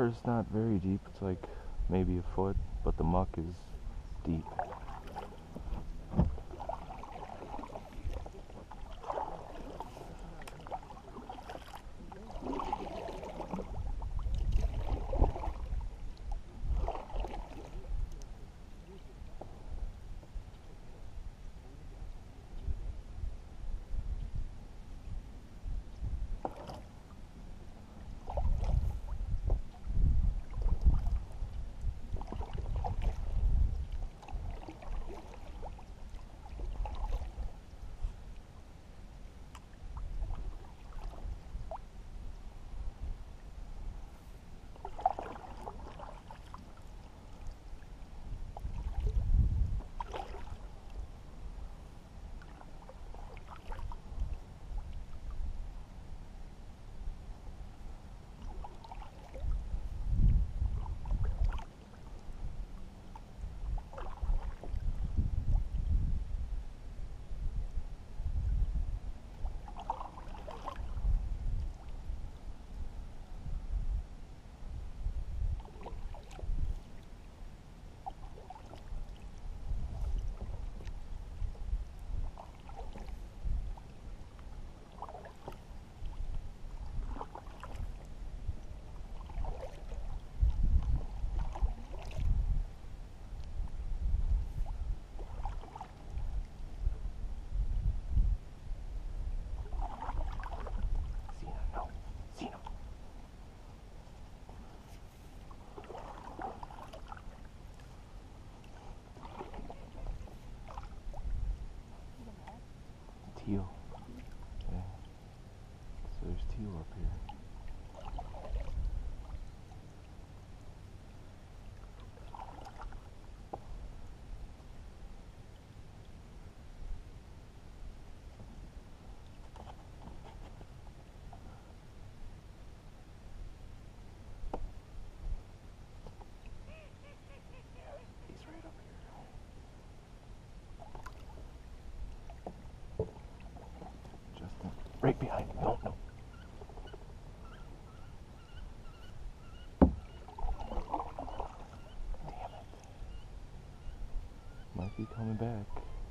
water's not very deep. It's like maybe a foot, but the muck is deep. Teal. Yeah. So there's teal up here. He's right up here. Justin, right behind me. No, no. Damn it. Might be coming back.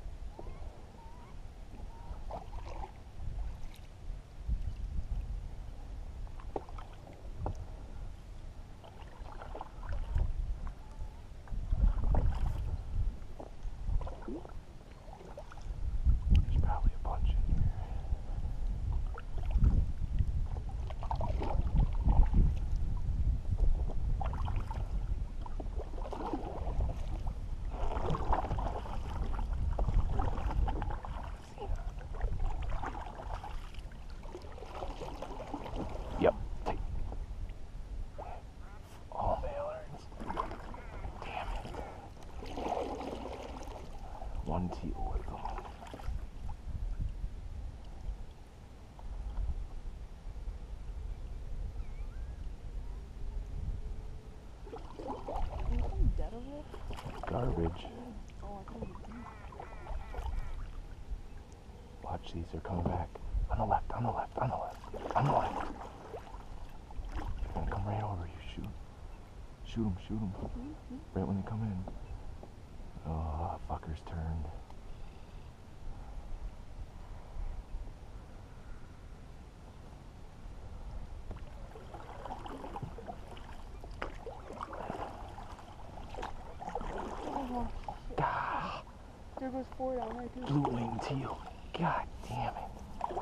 There's probably a bunch in here. Yep. All mallards. Damn it. One teal with them. Garbage. Watch, these are coming back. On the left, on the left, on the left, on the left. They're gonna come right over you. Shoot them, shoot them. Right when they come in. Oh, fuckers turned. God. There goes 4 down there too. Blue winged teal. God damn it.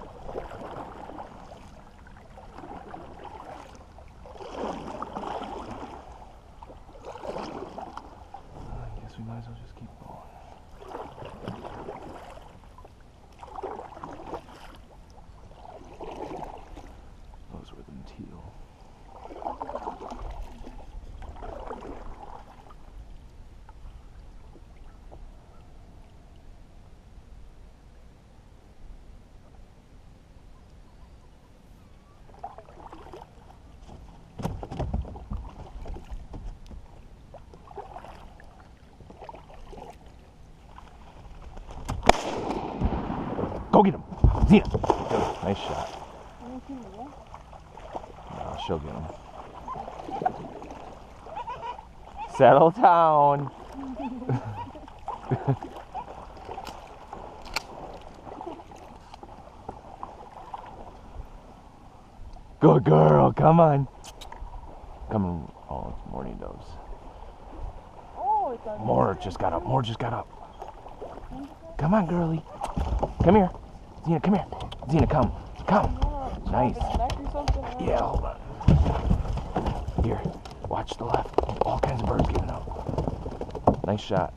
I guess we might as well just keep going. Those were them teal. Go get him! Zena! Good. Nice shot. No, she'll get him. Settle down. Good girl, come on. Come on. Oh, it's morning doves. Oh, it's a More just got up. More just got up. Come on, girlie. Come here. Xena, come here. Xena, come. Come. Nice. Yeah, hold on. Here, watch the left. All kinds of birds getting up. Nice shot.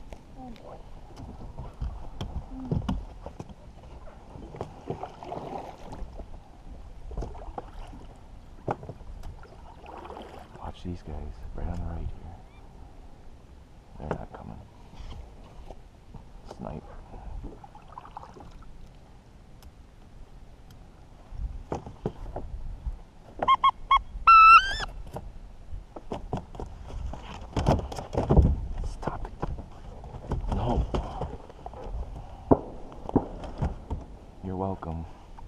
Watch these guys right on the right here. They're not coming. Snipe. Stop it. No. You're welcome.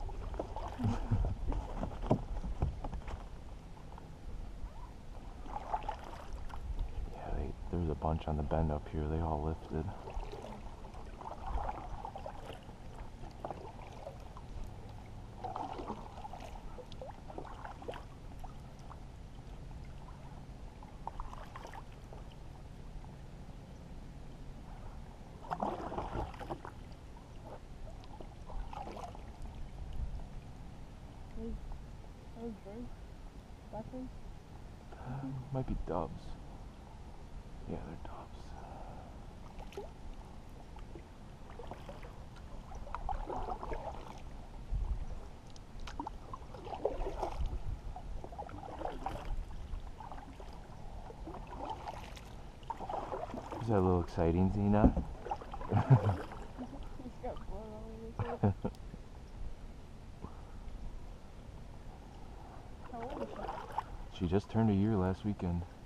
There's a bunch on the bend up here. They all lifted. Those birds? Blackbirds? Might be doves. Yeah, they're doves. Is that a little exciting, Xena? He's got blood all over his head. How old is she? She just turned a year last weekend.